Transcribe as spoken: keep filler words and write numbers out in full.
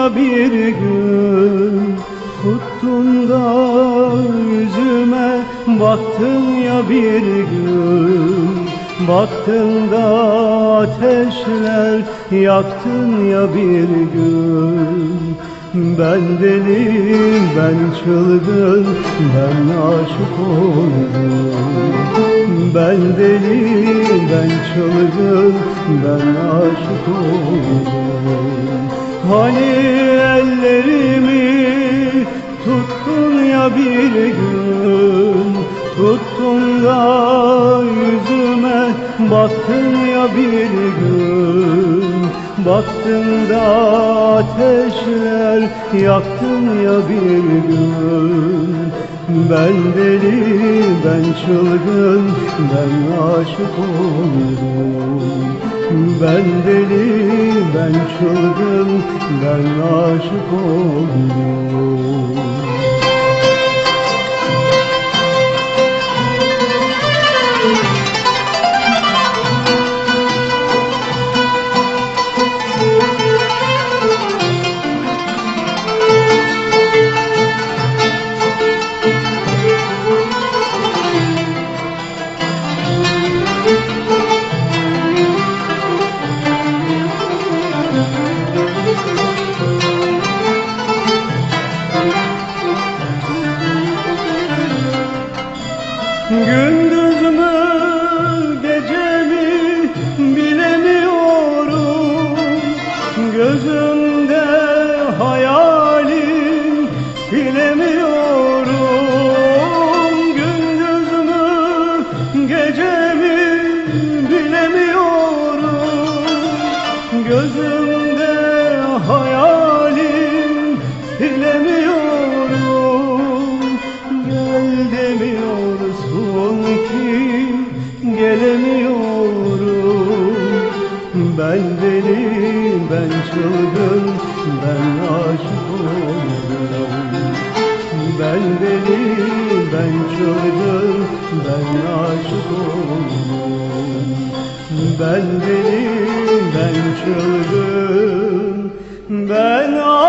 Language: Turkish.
ya bir gün, tuttun da yüzüme baktın ya bir gün, baktın da ateşler yaktın ya bir gün. Ben deli, ben çılgın, ben aşık oldum. Ben deli, ben çılgın, ben aşık oldum. Hani ellerimi tuttun ya bir gün, tuttun da yüzüme baktın ya bir gün, baktın da ateşler yaktın ya bir gün. Ben deli, ben çılgın, ben aşık oldum. Ben deli, ben çılgın, ben aşık oldum. Gündüz mü gece mi bilemiyorum, gözümde hayalin bilemiyorum. Gündüz mü gece mi bilemiyorum, gözümde hayalin bilemiyorum. Gel demiyorsun ki gelemiyorum. Ben deli, ben çılgın, ben aşık oldum. Ben deli, ben çılgın, ben aşık oldum. Ben deli, ben çılgın, ben aşık oldum.